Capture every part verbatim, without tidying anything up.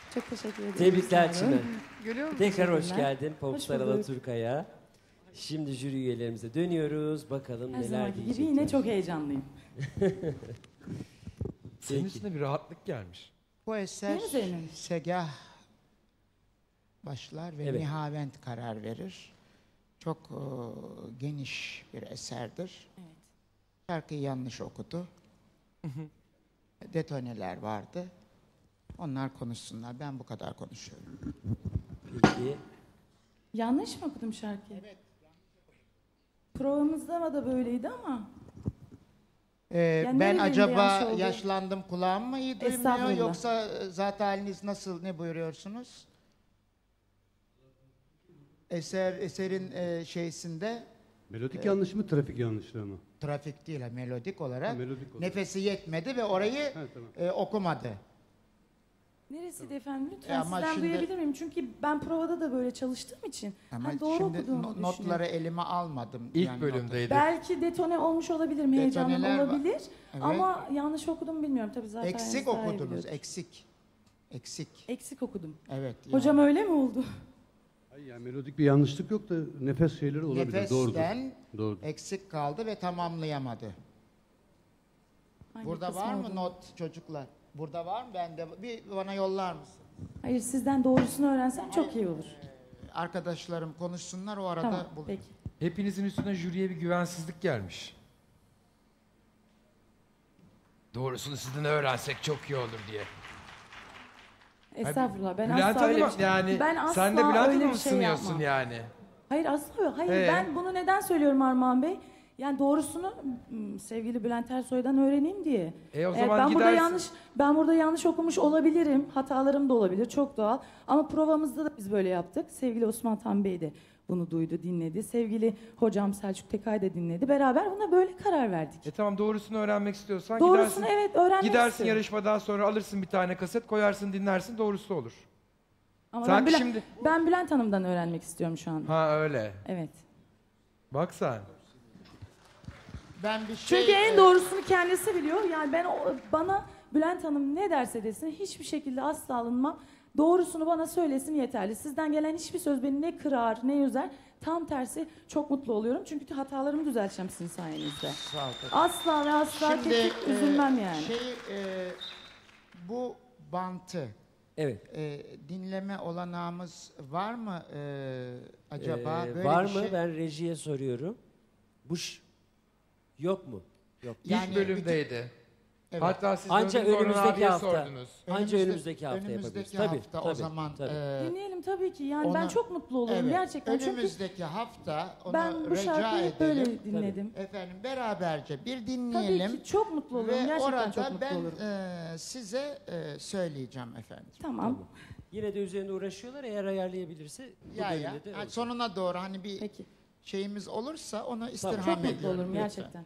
Çok teşekkür ederim. Tebrikler Çimen. Görüyor musun? Tekrar hoş geldin Popstar Hoş bulduk. Alaturka'ya. Şimdi jüri üyelerimize dönüyoruz. Bakalım Her neler zamanki gibi diyecekler. yine çok heyecanlıyım. Senin içinde bir rahatlık gelmiş. Bu eser Değil mi Zeynep? Segah başlar ve Evet. Nihavent karar verir. Çok e, geniş bir eserdir. Evet. Şarkıyı yanlış okudu. Detoneler vardı. Onlar konuşsunlar. Ben bu kadar konuşuyorum. Peki. Yanlış mı okudum şarkıyı? Evet. Provamızda da böyleydi ama. Ee, Yani ben nerelerinde acaba yanlış oldu? yaşlandım, kulağım mı iyi duymuyor, Estağfurullah. yoksa e, zat haliniz nasıl, ne buyuruyorsunuz? Eser eserin e, şeysinde Melodik yanlış mı, trafik yanlışlığı mı? trafik değil, melodik olarak Ha, melodik olarak. nefesi yetmedi ve orayı Ha, tamam. e, okumadı. Neresiydi efendim? Lütfen E ama sizden şimdi- duyabilir miyim? Çünkü ben provada da böyle çalıştığım için. Ama hani doğru şimdi okuduğumu no- düşünüyorum. notları elime almadım. İlk Yani bölümdeydi. Belki detone olmuş olabilirim, heyecanım Detoneler var. olabilir. Evet. Ama yanlış okudum bilmiyorum tabii zaten. Eksik daha iyi okudunuz, biliyordur. eksik. Eksik. Eksik okudum. Evet. Hocam öyle mi oldu? Hayır, yani melodik bir yanlışlık yok da nefes şeyleri olabilir. Doğrudur. Nefesten Doğrudur. eksik kaldı ve tamamlayamadı. Hangi Burada kısmı var mı oldu? not çocuklar? Burada var mı? Ben de bir bana yollar mısın? Hayır, sizden doğrusunu öğrensem çok iyi olur. Arkadaşlarım konuşsunlar, o arada Tamam, bul- peki. Hepinizin üstüne jüriye bir güvensizlik gelmiş. Doğrusunu sizden öğrensek çok iyi olur diye. Estağfurullah, ben Bülent asla öyle Hanım'a- bir şey... yani ben asla sen de Bülent öyle Hanım'ı bir mı şey sınıyorsun yapmam. yani? Hayır asla, hayır Ee? ben bunu neden söylüyorum Armağan Bey? Yani doğrusunu m, sevgili Bülent Ersoy'dan öğreneyim diye. E o Evet, zaman ben burada gidersin. yanlış ben burada yanlış okumuş olabilirim. Hatalarım da olabilir, çok doğal. Ama provamızda da biz böyle yaptık. Sevgili Osman Tan Bey de bunu duydu, dinledi. Sevgili hocam Selçuk Tekay da dinledi. Beraber buna böyle karar verdik. E tamam, doğrusunu öğrenmek istiyorsan Doğrusunu gidersin. evet öğrenmek Gidersin istiyorum. yarışmadan sonra alırsın bir tane kaset, koyarsın, dinlersin, doğrusu olur. Ama Sanki ben, Bülent, şimdi- ben Bülent Hanım'dan öğrenmek istiyorum şu anda. Ha öyle. Evet. Bak sen. ben bir şey Çünkü en e, doğrusunu kendisi biliyor. Yani ben o- bana Bülent Hanım ne derse desin hiçbir şekilde asla alınmam. Doğrusunu bana söylesin yeterli. Sizden gelen hiçbir söz beni ne kırar ne üzer. Tam tersi çok mutlu oluyorum. Çünkü hatalarımı düzelteceğim sizin sayenizde. Sağ ol. Asla ve asla Şimdi tek tek üzülmem e, yani. şey e, bu bantı Evet. e, dinleme olanağımız var mı e, acaba? Ee, Böyle var bir mı? şey- Ben rejiye soruyorum. Bu ş- yok mu? Yok. Yani İlk bölümdeydi. Evet. Hatta siz Anca döndünüz Orhan önümüzdeki abiye hafta. sordunuz. Anca Önümüzde- önümüzdeki hafta önümüzdeki yapabiliriz. Tabii, hafta o tabii, zaman tabii. e, Dinleyelim tabii ki. Yani ben ona- çok mutlu olurum evet, gerçekten. Çünkü önümüzdeki hafta onu ben bu rica şarkıyı hep edelim. böyle dinledim. Efendim beraberce bir Tabii dinleyelim. ki çok mutlu olurum. Ve Gerçekten orada çok mutlu ben olurum. e, size e, söyleyeceğim efendim. Tamam. Yine de üzerinde uğraşıyorlar. Eğer ayarlayabilirse bu Ya bölümde ya. de Ha, olur. sonuna doğru hani bir Peki. şeyimiz olursa onu istirham Çok mutlu ediyorum. olurum lütfen. gerçekten.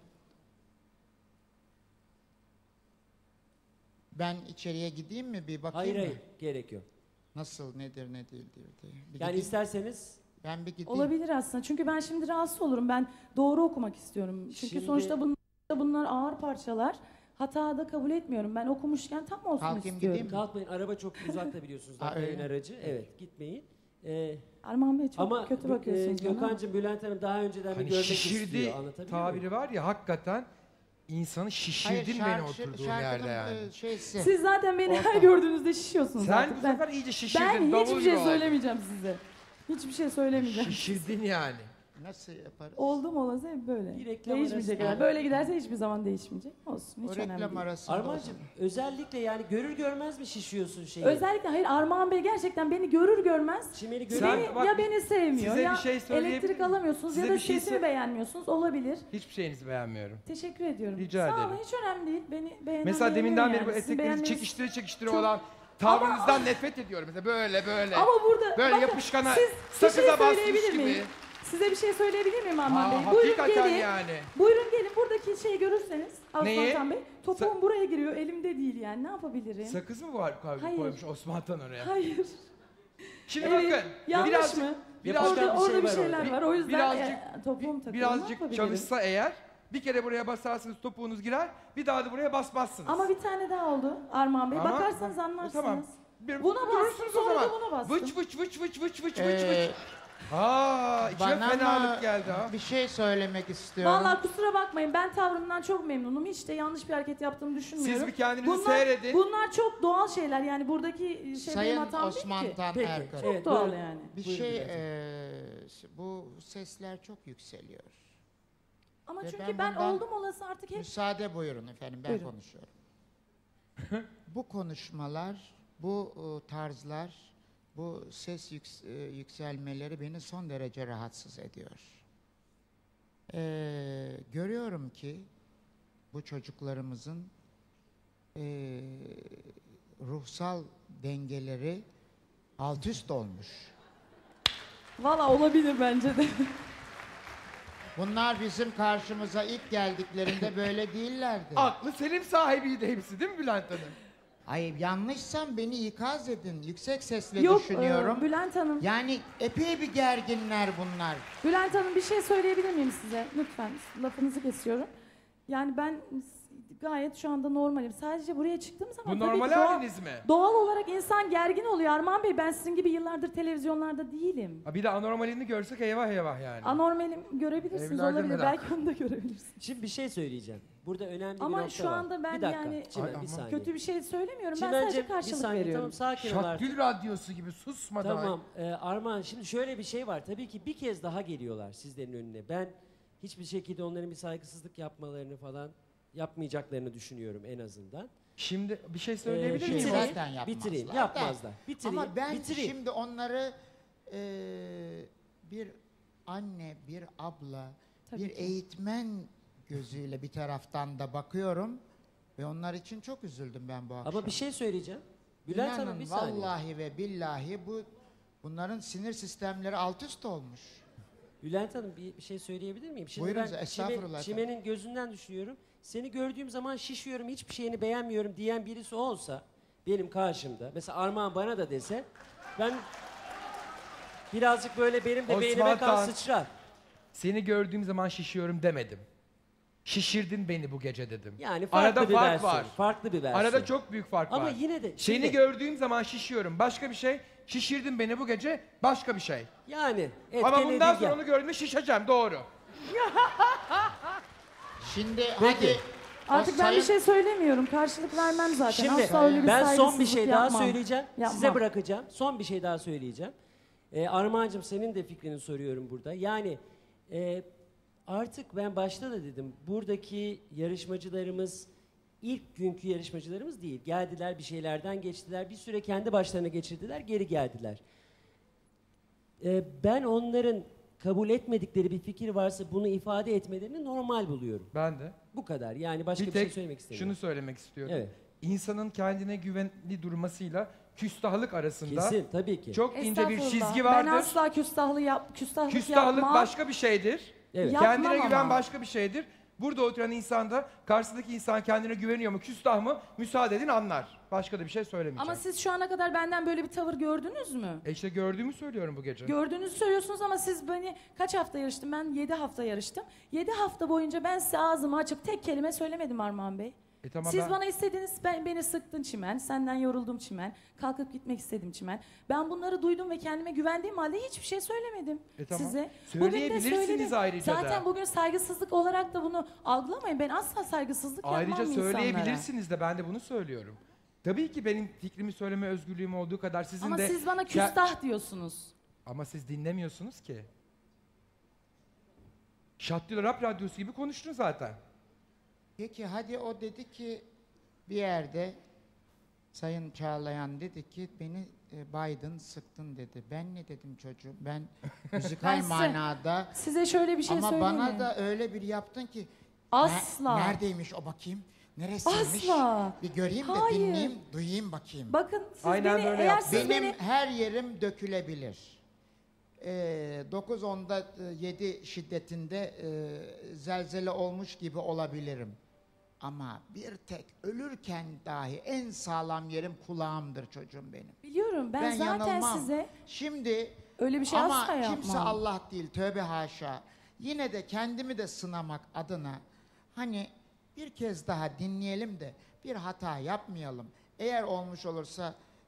Ben içeriye gideyim mi bir bakayım Hayır mı? hayır. Gerek yok. Nasıl, nedir, ne değildir diye. Bir Yani gideyim. isterseniz Ben bir gideyim. Olabilir aslında. Çünkü ben şimdi rahatsız olurum. Ben doğru okumak istiyorum. Çünkü Şimdi- sonuçta bunlar, bunlar ağır parçalar. Hata da kabul etmiyorum. Ben okumuşken tam olsun Kalkayım, istiyorum. gideyim mi? kalkmayın. Araba çok uzakta biliyorsunuz. Aa, Dakikayın öyle. aracı. Evet. Gitmeyin. Ee, Armağan Bey çok ama kötü Gö- bakıyorsunuz e, bana. Gökhan'cığım, Bülent Hanım daha önceden bir Hani görmek şişirdi istiyor. Anlatabiliyor tabiri muyum? var ya, hakikaten insanı şişirdin beni şarkı- oturduğun şarkının, yerde yani. e, şeysi. Siz zaten beni her Orta. gördüğünüzde şişiyorsunuz Sen artık. bu Ben, sefer iyice şişirdin. ben davul hiçbir gibi şey oldun. söylemeyeceğim size. Hiçbir şey söylemeyeceğim. Şişirdin yani. Nasıl yaparız? Oldum olası hep böyle. Bir reklam Değişmeyecek arası. yani. Böyle giderse hiçbir zaman değişmeyecek. Olsun. O Hiç önemli reklam değil. arasında. Armağan'cığım özellikle yani görür görmez mi şişiyorsun şeyi? Özellikle hayır Armağan Bey gerçekten beni görür görmez Çimeni görür. Sen- beni, bak, ya beni sevmiyor size ya bir şey söyleyebilir elektrik miyim? alamıyorsunuz Size ya da bir şey sesimi sö- beğenmiyorsunuz olabilir. Hiçbir şeyinizi beğenmiyorum. Teşekkür ediyorum. Rica Sağ olun ederim. hiç önemli değil. Beni beğenen Mesela deminden beğeniyor beri bu yani. Sizin eteklerinizi beğenmeniz- çekiştire çekiştire Çok- olan tavrınızdan nefret ediyorum. Mesela böyle böyle. Ama burada Böyle bakın, yapışkana, siz bir şey sakıza basmış söyleyebilir gibi. miyim? Size bir şey söyleyebilir miyim Armağan Aa, Bey? Buyurun hakikaten gelin. yani. Buyurun gelin buradaki şeyi görürseniz Neyi? Osman Bey. Topuğum buraya giriyor elimde değil yani ne yapabilirim? Sakız mı var Hayır. koymuş Osman Tan oraya? Hayır. Şimdi Evet, bakın. yanlış birazcık, mı? Birazcık, Orada, bir şey orada bir var şeyler orada. var. O yüzden Birazcık- e, topuğum takılıyor. Ne birazcık yapabilirim? çalışsa eğer bir kere buraya basarsınız topuğunuz girer, bir daha da buraya basmazsınız. Ama bir tane daha oldu Armağan Bey. Ama- Bakarsanız E, anlarsınız. Tamam. Bir, Buna bastım, durursunuz o sonra da zaman. buna bastım. Vıç vıç vıç vıç vıç vıç vıç Ee, vıç. Aa, içime Bana fenalık mı geldi ha. bir şey söylemek istiyorum. Vallahi kusura bakmayın, ben tavrımdan çok memnunum. Hiç de yanlış bir hareket yaptığımı düşünmüyorum. Siz bir kendinizi bunlar, seyredin. Bunlar çok doğal şeyler, yani buradaki şey benim Sayın hatam Osman değil ki. Tan Peki, Erkal. Çok evet, doğal buyurun. yani. Bir Buyurun şey, efendim. eee, bu sesler çok yükseliyor. Ama Ve çünkü ben ben, bundan- oldum olası artık hep Müsaade buyurun efendim, ben Buyurun. konuşuyorum. Bu konuşmalar, bu e, tarzlar, bu ses yüks- e, yükselmeleri beni son derece rahatsız ediyor. Ee, görüyorum ki bu çocuklarımızın e, ruhsal dengeleri alt üst olmuş. valla olabilir bence de. Bunlar bizim karşımıza ilk geldiklerinde böyle değillerdi. Aklı selim sahibiydi hepsi değil mi Bülent Hanım? Ay yanlışsam beni ikaz edin. Yüksek sesle Yok düşünüyorum. e, Bülent Hanım, Yani epey bir gerginler bunlar. Bülent Hanım bir şey söyleyebilir miyim size? Lütfen, lafınızı kesiyorum. Yani ben gayet şu anda normalim. Sadece buraya çıktığım zaman Bu tabii normal doğal, haliniz mi? doğal olarak insan gergin oluyor Armağan Bey. Ben sizin gibi yıllardır televizyonlarda değilim. Ha, bir de anormalini görsek eyvah eyvah yani. Anormalim görebilirsiniz, Evlerde olabilir. merak. Belki onu da görebilirsiniz. Şimdi bir şey söyleyeceğim. Burada önemli bir Ama nokta şu var. anda ben bir dakika. yani- Çimen, Ay, bir ama- saniye. Kötü bir şey söylemiyorum. Ben Çimen'cim, sadece bir karşılık saniye, veriyorum. Tamam, sakin ol artık. Şakgül radyosu gibi susmadan. Tamam e, Armağan, şimdi şöyle bir şey var. Tabii ki bir kez daha geliyorlar sizlerin önüne. Ben hiçbir şekilde onların bir saygısızlık yapmalarını falan yapmayacaklarını düşünüyorum en azından. Şimdi bir şey Ee, söyleyebilir şey miyim? bitireyim, zaten yapmazlar bitireyim, da. yapmazlar. Bitireyim, Ama ben bitireyim. şimdi onları e, bir anne, bir abla, Tabii bir ki. eğitmen gözüyle bir taraftan da bakıyorum ve onlar için çok üzüldüm ben bu akşam. Ama bir şey söyleyeceğim. Bülent İnanın, Hanım bir saniye. vallahi ve billahi bu bunların sinir sistemleri alt üst olmuş. Bülent Hanım bir, bir şey söyleyebilir miyim? Şimdi Buyurun, ben estağfurullah Çime- Çimen'in gözünden düşünüyorum. Seni gördüğüm zaman şişiyorum, hiçbir şeyini beğenmiyorum diyen birisi olsa benim karşımda, mesela Armağan bana da dese, ben birazcık böyle benim de Osman beynime kan Tan. sıçrar. Seni gördüğüm zaman şişiyorum demedim. Şişirdin beni bu gece dedim. Yani farklı Arada bir fark versiyon. var. Farklı bir versiyon. Arada çok büyük fark Ama var. yine de Seni şimdi- gördüğüm zaman şişiyorum. Başka bir şey. Şişirdin beni bu gece. Başka bir şey. Yani Ama etken bundan edilgen. sonra onu gördüğümde şişeceğim. Doğru. Şimdi Peki. hadi Artık o ben sayın- bir şey söylemiyorum. Karşılık vermem zaten. Şimdi Asla öyle bir ben son bir saygısızlık şey daha yapmam. söyleyeceğim. Yapmam. Size bırakacağım. Son bir şey daha söyleyeceğim. Ee, Armağan'cığım senin de fikrini soruyorum burada. Yani e, artık ben başta da dedim. Buradaki yarışmacılarımız ilk günkü yarışmacılarımız değil. Geldiler, bir şeylerden geçtiler. Bir süre kendi başlarına geçirdiler, geri geldiler. Ee, ben onların kabul etmedikleri bir fikir varsa bunu ifade etmelerini normal buluyorum. Ben de. Bu kadar. Yani başka bir bir, tek şey söylemek istemiyorum. şunu söylemek istiyorum. Evet. İnsanın kendine güvenli durmasıyla küstahlık arasında Kesin, tabii ki. çok ince bir Estağfurullah. çizgi Ben vardır. asla küstahlı yap, küstahlık, Küstahlık yapmam. başka bir şeydir. Evet. Yapmam Kendine güven ama. başka bir şeydir. Burada oturan insan da karşısındaki insan kendine güveniyor mu, küstah mı müsaade edin anlar. Başka da bir şey söylemeyeceğim. Ama siz şu ana kadar benden böyle bir tavır gördünüz mü? E işte gördüğümü söylüyorum bu gece. Gördüğünüzü söylüyorsunuz ama siz beni kaç hafta yarıştım? Ben yedi hafta yarıştım. Yedi hafta boyunca ben size ağzımı açıp tek kelime söylemedim Armağan Bey. E tamam, Siz ben- bana istediniz, ben, beni sıktın Çimen, senden yoruldum Çimen, kalkıp gitmek istedim Çimen. Ben bunları duydum ve kendime güvendiğim halde hiçbir şey söylemedim E tamam. size. Söyleyebilirsiniz Bugün de söyledim. ayrıca da. Zaten bugün saygısızlık olarak da bunu algılamayın. Ben asla saygısızlık Ayrıca yapmam insanlara. söyleyebilirsiniz de ben de bunu söylüyorum. Tabii ki benim fikrimi söyleme özgürlüğüm olduğu kadar sizin Ama de... siz bana Ya- küstah diyorsunuz. Ama siz dinlemiyorsunuz ki. Şattül Rap Radyosu gibi konuştun zaten. Peki hadi o dedi ki bir yerde Sayın Çağlayan dedi ki beni e, Biden sıktın dedi. Ben ne dedim çocuğum? Ben Ben müzikal size- manada Size şöyle bir şey ama söyleyeyim bana mi? da öyle bir yaptın ki Asla. "Ne- neredeymiş o bakayım? Neresiymiş? Asla. Bir göreyim de Hayır. dinleyeyim, duyayım bakayım. Bakın siz Aynen beni, böyle eğer yaptı. siz Benim beni... her yerim dökülebilir. Ee, dokuz onda yedi şiddetinde e, zelzele olmuş gibi olabilirim. Ama bir tek ölürken dahi en sağlam yerim kulağımdır çocuğum benim. Biliyorum ben, zaten yanılmam. size Şimdi öyle bir şey ama asla yapmam. kimse Allah değil, tövbe haşa. Yine de kendimi de sınamak adına hani bir kez daha dinleyelim de bir hata yapmayalım. Eğer olmuş olursa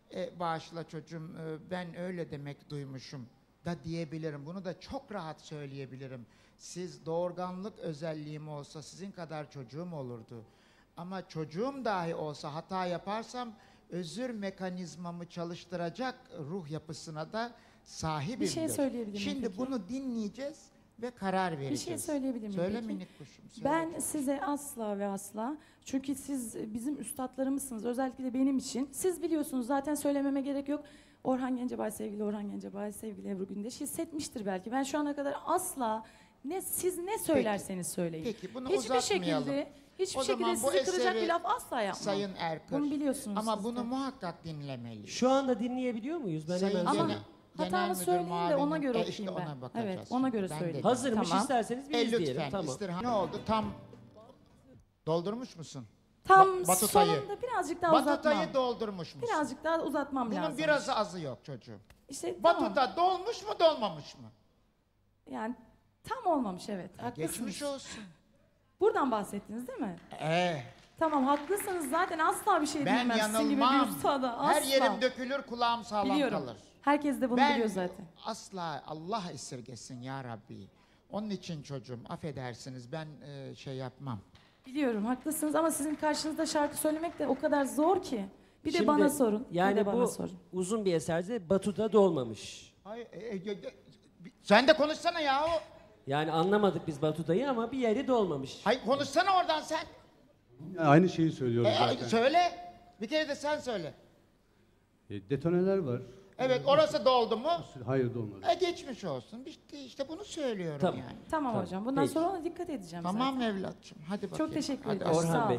E, bağışla çocuğum, e, ben öyle demek duymuşum da diyebilirim. Bunu da çok rahat söyleyebilirim. Siz doğurganlık özelliğim olsa sizin kadar çocuğum olurdu. Ama çocuğum dahi olsa hata yaparsam özür mekanizmamı çalıştıracak ruh yapısına da sahibimdir. Bir şey söyleyebilir miyim Şimdi peki? bunu dinleyeceğiz ve karar vereceğiz. Bir şey söyleyebilir miyim Söyle peki? minik kuşum. Söyle. Ben size asla ve asla, çünkü siz bizim üstadlarımızsınız, özellikle benim için. Siz biliyorsunuz, zaten söylememe gerek yok. Orhan Gencebay, sevgili Orhan Gencebay, sevgili Ebru Gündeş hissetmiştir belki. Ben şu ana kadar asla, ne siz ne söylerseniz söyleyin. Peki, bunu hiçbir uzatmayalım. şekilde, hiçbir O zaman şekilde bu sizi kıracak eseri bir laf asla yapmam. Sayın Erkır. Bunu biliyorsunuz Ama siz bunu de. muhakkak dinlemeliyiz. Şu anda dinleyebiliyor muyuz? Ben Sayın hemen Ama söyleyeyim. Genel hatamı müdür söyleyeyim de ona muavinim- göre E okuyayım işte ben. ona bakacağız Evet, ona göre şimdi. Ben de söyleyeyim. dedim. Hazırmış, Tamam. isterseniz biz E diyelim. lütfen Tamam. istirham. Ne oldu? Tam doldurmuş musun? Tam Ba- Batutayı. sonunda birazcık daha uzatmam. Batutayı doldurmuş musun? Birazcık daha uzatmam Bunun lazım. biraz azı yok çocuğum. İşte tamam. Batuta dolmuş mu dolmamış mı? Yani tam olmamış, evet. Haklısınız. Geçmiş olsun. Buradan bahsettiniz değil mi? Ee, Tamam, haklısınız, zaten asla bir şey ben diyemem sizin gibi yanılmam. bir ustada. Asla. Her yerim dökülür, kulağım sağlam Biliyorum. kalır. Herkes de bunu Ben biliyor zaten. asla Allah esirgesin ya Rabbi. Onun için çocuğum affedersiniz ben e, şey yapmam. Biliyorum, haklısınız, ama sizin karşınızda şarkı söylemek de o kadar zor ki. Bir de Şimdi, bana sorun. Yani bir de bana bu sorun. uzun bir eserde Batu'da dolmamış. Hayır, e, e, e, sen de konuşsana yahu. Yani anlamadık biz Batu'dayı ama bir yeri dolmamış. Hayır konuşsana oradan sen. Yani aynı şeyi söylüyoruz E, zaten. söyle. Bir kere de sen söyle. E, detoneler var. Evet orası doldu mu? Hayır dolmadı. E geçmiş olsun. İşte, işte bunu söylüyorum Tamam. yani. Tamam, Tamam, hocam, bundan peki. sonra ona dikkat edeceğim Tamam zaten. evlatçım. Hadi bakayım. Çok teşekkür Hadi ederim. aslan. Sağ Orhan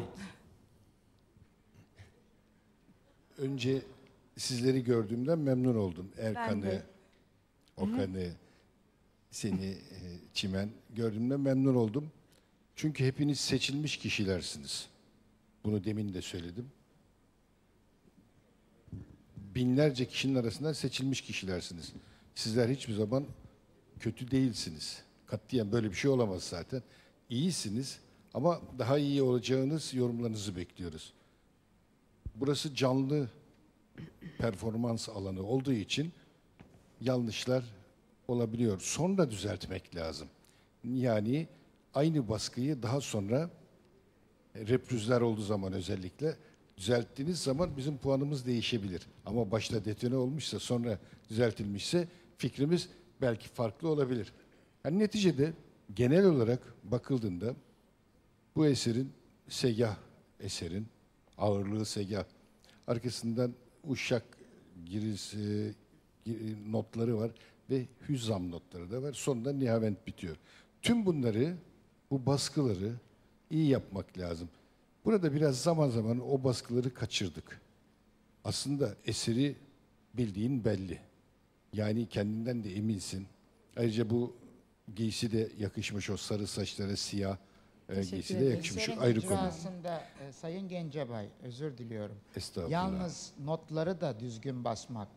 olun. Bey. Önce sizleri gördüğümden memnun oldum. Ben Erkan'ı, de. Okan'ı, seni, e, Çimen gördüğümden memnun oldum. Çünkü hepiniz seçilmiş kişilersiniz. Bunu demin de söyledim. Binlerce kişinin arasından seçilmiş kişilersiniz. Sizler hiçbir zaman kötü değilsiniz. Katiyen böyle bir şey olamaz zaten. İyisiniz ama daha iyi olacağınız yorumlarınızı bekliyoruz. Burası canlı performans alanı olduğu için yanlışlar olabiliyor. Sonra düzeltmek lazım. Yani aynı baskıyı daha sonra reprizler olduğu zaman özellikle düzelttiğiniz zaman bizim puanımız değişebilir. Ama başta detone olmuşsa sonra düzeltilmişse fikrimiz belki farklı olabilir. Yani neticede genel olarak bakıldığında bu eserin segah eserin ağırlığı segah. Arkasından uşak girisi gi- notları var ve hüzzam notları da var. Sonunda nihavent bitiyor. Tüm bunları, bu baskıları iyi yapmak lazım. Burada biraz zaman zaman o baskıları kaçırdık. Aslında eseri bildiğin belli. Yani kendinden de eminsin. Ayrıca bu giysi de yakışmış, o sarı saçlara siyah e, Teşekkür giysi de ederim. yakışmış. Eserin Ayrı konu. icrasında e, Sayın Gencebay özür diliyorum. Estağfurullah. Yalnız notları da düzgün basmak,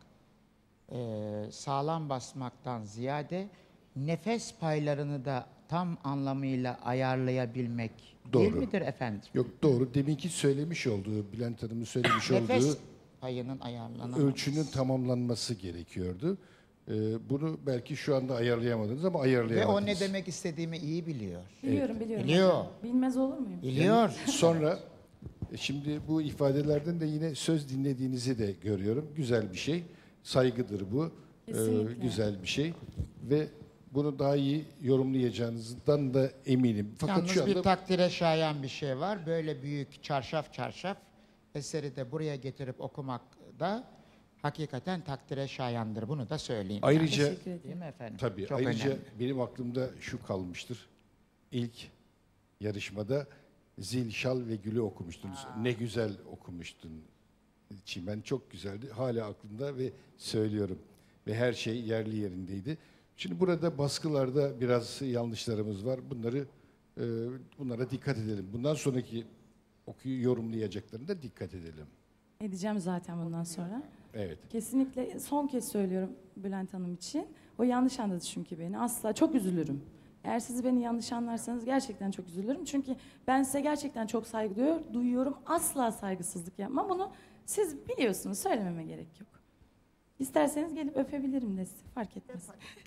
e, sağlam basmaktan ziyade nefes paylarını da tam anlamıyla ayarlayabilmek değil Doğru. midir efendim? Yok doğru. Deminki söylemiş olduğu, Bülent Hanım'ın söylemiş Nefes olduğu payının ayarlanamaması. ölçünün tamamlanması gerekiyordu. Ee, bunu belki şu anda ayarlayamadınız ama Ve ayarlayamadınız. o ne demek istediğimi iyi biliyor. Biliyorum, biliyorum. Biliyor. hocam. Bilmez olur muyum? Biliyor. Sonra e, şimdi bu ifadelerden de yine söz dinlediğinizi de görüyorum. Güzel bir şey. Saygıdır bu. Ee, Kesinlikle. güzel bir şey. Ve bunu daha iyi yorumlayacağınızdan da eminim. Fakat Yalnız şu bir anda takdire şayan bir şey var. Böyle büyük çarşaf çarşaf eseri de buraya getirip okumak da hakikaten takdire şayandır. Bunu da söyleyeyim. ayrıca Teşekkür ederim. Değil mi efendim? tabii Çok ayrıca önemli. benim aklımda şu kalmıştır. İlk yarışmada Zil, Şal ve Gül'ü okumuştunuz. Ne güzel okumuştun. Çimen çok güzeldi. Hala aklımda ve söylüyorum. Ve her şey yerli yerindeydi. Şimdi burada baskılarda biraz yanlışlarımız var. Bunları e, bunlara dikkat edelim. Bundan sonraki okuyu yorumlayacaklarına dikkat edelim. Edeceğim zaten bundan sonra. Evet. Kesinlikle son kez söylüyorum Bülent Hanım için. O yanlış anladı çünkü beni. Asla çok üzülürüm. Eğer siz beni yanlış anlarsanız gerçekten çok üzülürüm. Çünkü ben size gerçekten çok saygı duyuyor- duyuyorum. Asla saygısızlık yapmam. Bunu Siz biliyorsunuz, söylememe gerek yok. İsterseniz gelip öpebilirim de sizi, fark etmez.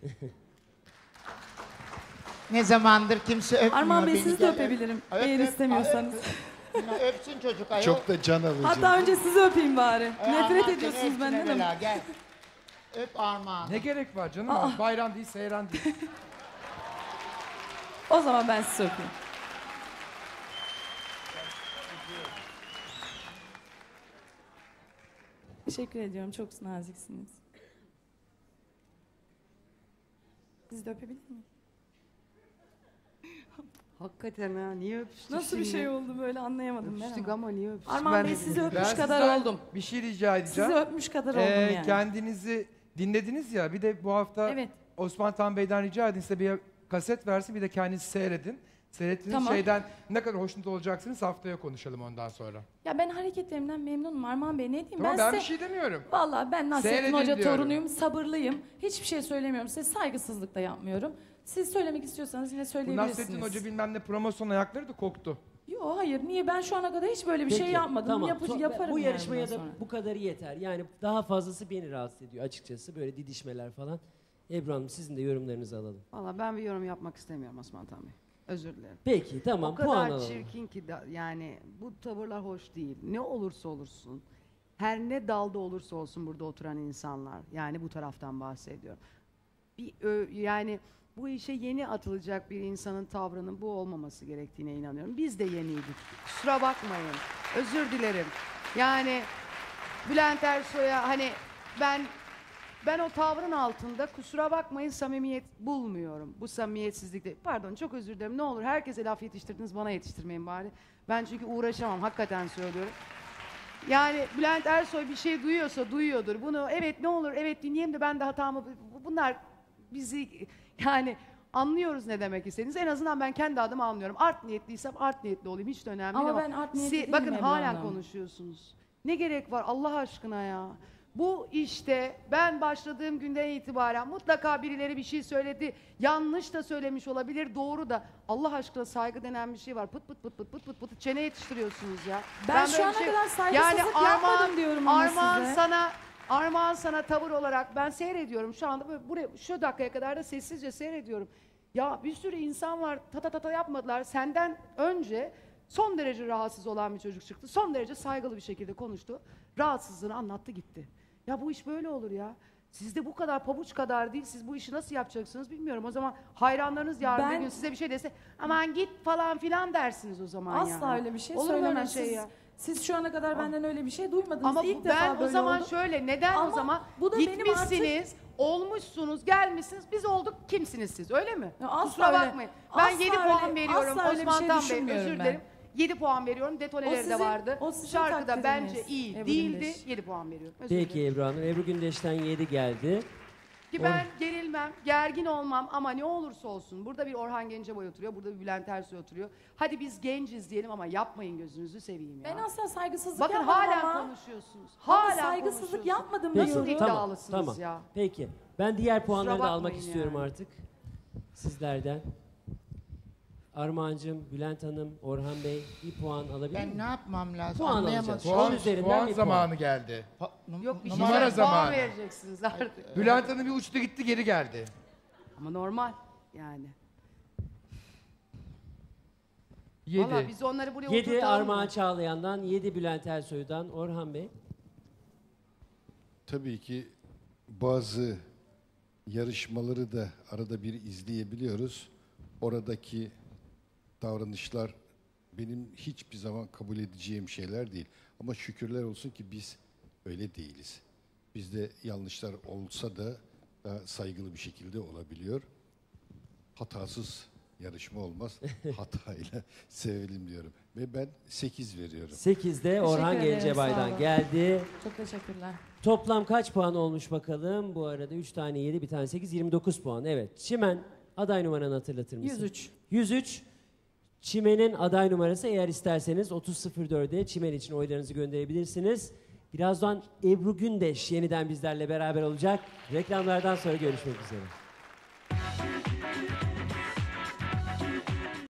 Ne zamandır kimse öpmüyor Armağan Bey beni. sizi de Gel, öp. öpebilirim, Öp, eğer öp, istemiyorsanız. öp. Ya öpsün çocuk ayol. Çok da can alıcı. Hatta önce sizi öpeyim bari. Ay, Nefret Allah seni ediyorsunuz öpsün benden ama. evvela, Gel. Öp Armağan'ı. Ne gerek var canım? Aa. Bayram değil, seyran değil. O zaman ben sizi öpeyim. Teşekkür ediyorum, çok naziksiniz. Sizi de öpebilir miyim? Hakikaten ha, niye öpüştük Nasıl bir şimdi? şey oldu böyle anlayamadım ben Öpüştük ama. ama niye öpüştük? Armağan Ben Bey de sizi bilmiyorum. öpmüş Ben kadar sizden oldum. bir şey rica edeceğim. Sizi öpmüş kadar oldum Ee, yani. Kendinizi dinlediniz ya, bir de bu hafta Evet. Osman Tan Bey'den rica edin, size bir kaset versin, bir de kendinizi seyredin. Seyrettiğiniz Tamam. şeyden ne kadar hoşnut olacaksınız haftaya konuşalım ondan sonra. Ya ben hareketlerimden memnunum Armağan Bey, ne diyeyim Tamam, ben, ben, bir size... şey demiyorum. Vallahi ben Nasrettin Seyredin Hoca diyorum. torunuyum, sabırlıyım. Hiçbir şey söylemiyorum size, saygısızlık da yapmıyorum. Siz söylemek istiyorsanız yine Bu söyleyebilirsiniz. Nasrettin Hoca bilmem ne promosyon ayakları da koktu. Yok hayır, niye, ben şu ana kadar hiç böyle bir şey Peki, yapmadım. tamam. Yapı- So- yaparım Bu yani yarışmaya bundan da sonra. bu kadarı yeter. Yani daha fazlası beni rahatsız ediyor açıkçası. Böyle didişmeler falan. Ebru Hanım, sizin de yorumlarınızı alalım. Valla ben bir yorum yapmak istemiyorum Osman Tan Bey. Özür dilerim. Peki, tamam, o puan kadar alalım. çirkin ki da, yani bu tavırlar hoş değil. Ne olursa olursun, her ne dalda olursa olsun burada oturan insanlar, yani bu taraftan bahsediyorum. Bir ö- yani bu işe yeni atılacak bir insanın tavrının bu olmaması gerektiğine inanıyorum. Biz de yeniydik. Kusura bakmayın. Özür dilerim. Yani Bülent Ersoy'a hani ben ben o tavrın altında kusura bakmayın samimiyet bulmuyorum. Bu samimiyetsizlikte. Pardon, çok özür dilerim. Ne olur herkese laf yetiştirdiniz, bana yetiştirmeyin bari. Ben çünkü uğraşamam, hakikaten söylüyorum. Yani Bülent Ersoy bir şey duyuyorsa duyuyordur. Bunu evet ne olur evet dinleyeyim de ben de hatamı... Bunlar bizi yani anlıyoruz ne demek istediğiniz. En azından ben kendi adıma anlıyorum. Art niyetliysem art niyetli olayım, hiç de önemli Ama değil. ben art niyetli değilim bakın Ebru hala Hanım. konuşuyorsunuz. Ne gerek var Allah aşkına ya? Bu işte ben başladığım günden itibaren mutlaka birileri bir şey söyledi. Yanlış da söylemiş olabilir, doğru da. Allah aşkına saygı denen bir şey var. Pıt pıt pıt pıt pıt pıt pıt çene yetiştiriyorsunuz ya. Ben şu böyle ana bir kadar saygısızlık yapmadım diyorum ama Armağan size. sana Armağan sana tavır olarak ben seyrediyorum şu anda böyle buraya şu dakikaya kadar da sessizce seyrediyorum. Ya bir sürü insan var ta ta ta ta yapmadılar. Senden önce son derece rahatsız olan bir çocuk çıktı. Son derece saygılı bir şekilde konuştu. Rahatsızlığını anlattı gitti. Ya bu iş böyle olur ya. Sizde bu kadar pabuç kadar değil. Siz bu işi nasıl yapacaksınız bilmiyorum. O zaman hayranlarınız yarın Ben- bir gün size bir şey dese aman git falan filan dersiniz o zaman Asla yani. öyle bir şey Olur mu öyle söylemem. şey siz, ya? siz şu ana kadar benden öyle bir şey duymadınız. Ama İlk bu- defa ben o böyle zaman oldu. şöyle neden Ama o zaman bu da benim gitmişsiniz, olmuşsunuz, gelmişsiniz, biz olduk, kimsiniz siz öyle mi? Ya asla Kusura öyle- bakmayın. Ben asla yedi öyle- puan veriyorum asla öyle bir Osman şey Tan Bey, düşünmüyorum özür ben. dilerim. yedi puan veriyorum, O detoneleri de sizin- vardı. o sizin Şarkı da takdiriniz, bence iyi Ebru değildi, Gündeş. yedi puan veriyorum. Özür Peki dilerim. Ebru Hanım, Ebru Gündeş'ten yedi geldi. Ki ben gerilmem, gergin olmam ama ne olursa olsun. Burada bir Orhan Gencebay oturuyor, burada bir Bülent Ersoy oturuyor. Hadi biz genciz diyelim ama yapmayın gözünüzü seveyim ya. Ben asla saygısızlık Bakın yapmadım hala ama. konuşuyorsunuz. Ama Hala saygısızlık konuşuyorsunuz. yapmadım Peki, Nasıl diyorum. iddia- tamam, iddialısınız tamam. ya. Peki, ben diğer puanları da almak bakmayın istiyorum yani. artık. Sizlerden. Armağancığım, Bülent Hanım, Orhan Bey bir puan alabilir Ben miyim? ne yapmam lazım Puan anlayamadım. alacağız. Puan- On üzerinden puan bir puan. zamanı geldi. pa- num- Yok bir şey Numara numara zamanı. vereceksiniz artık. Bülent Hanım bir uçtu gitti, geri geldi. Ama normal yani. Yedi. Valla biz onları buraya yedi oturtalım Armağan mı? Çağlayan'dan, yedi Bülent Ersoy'dan. Orhan Bey. Tabii ki bazı yarışmaları da arada bir izleyebiliyoruz. Oradaki davranışlar benim hiçbir zaman kabul edeceğim şeyler değil. Ama şükürler olsun ki biz öyle değiliz. Bizde yanlışlar olsa da daha saygılı bir şekilde olabiliyor. Hatasız yarışma olmaz. Hatayla sevelim diyorum. Ve ben sekiz veriyorum. sekizde Orhan ederim, Gencebay'dan sağ olun. geldi. Çok teşekkürler. Toplam kaç puan olmuş bakalım? Bu arada üç tane yedi, bir tane sekiz, yirmi dokuz puan. Evet. Çimen, aday numaranı hatırlatır mısın? yüz üç. yüz üç. Çimen'in aday numarası, eğer isterseniz otuz sıfır dörde Çimen için oylarınızı gönderebilirsiniz. Birazdan Ebru Gündeş yeniden bizlerle beraber olacak. Reklamlardan sonra görüşmek üzere.